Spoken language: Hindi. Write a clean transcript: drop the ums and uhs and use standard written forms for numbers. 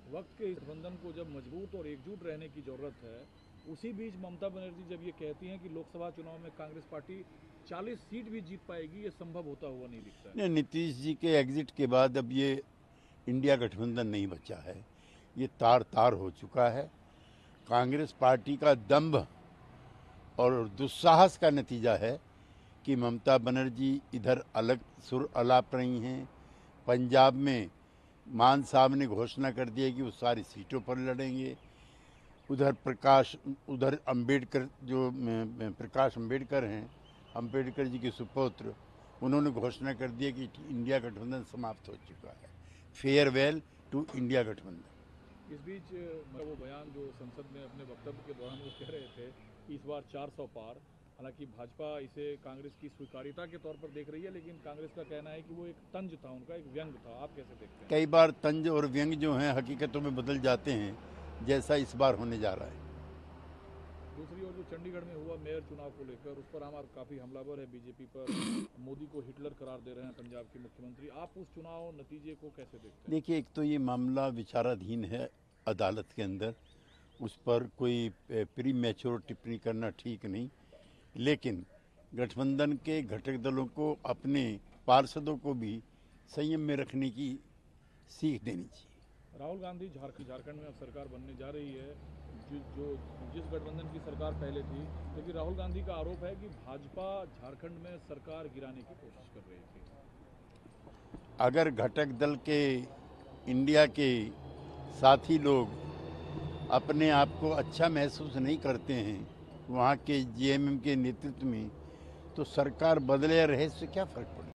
वक्त के इस बंधन को जब मजबूत और एकजुट रहने की जरूरत है, उसी बीच ममता बनर्जी जब ये कहती हैं कि लोकसभा चुनाव में कांग्रेस पार्टी 40 सीट भी जीत पाएगी, ये संभव होता हुआ नहीं दिखता है। नहीं, नीतीश जी के एग्जिट के बाद अब ये इंडिया गठबंधन नहीं बचा है, ये तार तार हो चुका है। कांग्रेस पार्टी का दंभ और दुस्साहस का नतीजा है कि ममता बनर्जी इधर अलग सुर अलाप रही हैं। पंजाब में मान साहब ने घोषणा कर दी है कि वो सारी सीटों पर लड़ेंगे। उधर अंबेडकर जो प्रकाश अंबेडकर हैं, अंबेडकर जी के सुपुत्र, उन्होंने घोषणा कर दी है कि इंडिया गठबंधन समाप्त हो चुका है। फेयरवेल टू इंडिया गठबंधन। इस बीच वो बयान जो संसद में अपने वक्तव्य के दौरान वो कह रहे थे कि इस बार 400 पार, हालांकि भाजपा इसे कांग्रेस की स्वीकार्यता के तौर पर देख रही है, लेकिन कांग्रेस का कहना है कि वो एक तंज था, उनका एक व्यंग था। आप कैसे देखते हैं? कई बार तंज और व्यंग जो हैं हकीकतों में बदल जाते हैं, जैसा इस बार होने जा रहा है। दूसरी ओर जो चंडीगढ़ में हुआ मेयर चुनाव को लेकर, उस पर आम आदमी काफी हमलावर है बीजेपी पर। मोदी को हिटलर करार दे रहे हैं पंजाब के मुख्यमंत्री। आप उस चुनाव नतीजे को कैसे देखते हैं? देखिए, एक तो ये मामला विचाराधीन है अदालत के अंदर, उस पर कोई प्री मैच्योर टिप्पणी करना ठीक नहीं, लेकिन गठबंधन के घटक दलों को अपने पार्षदों को भी संयम में रखने की सीख देनी चाहिए। राहुल गांधी झारखंड में अब सरकार बनने जा रही है, जिस गठबंधन की सरकार पहले थी, लेकिन राहुल गांधी का आरोप है कि भाजपा झारखंड में सरकार गिराने की कोशिश कर रही थी। अगर घटक दल के इंडिया के साथी लोग अपने आप को अच्छा महसूस नहीं करते हैं वहाँ के जीएमएम के नेतृत्व में, तो सरकार बदले या रहे इससे क्या फर्क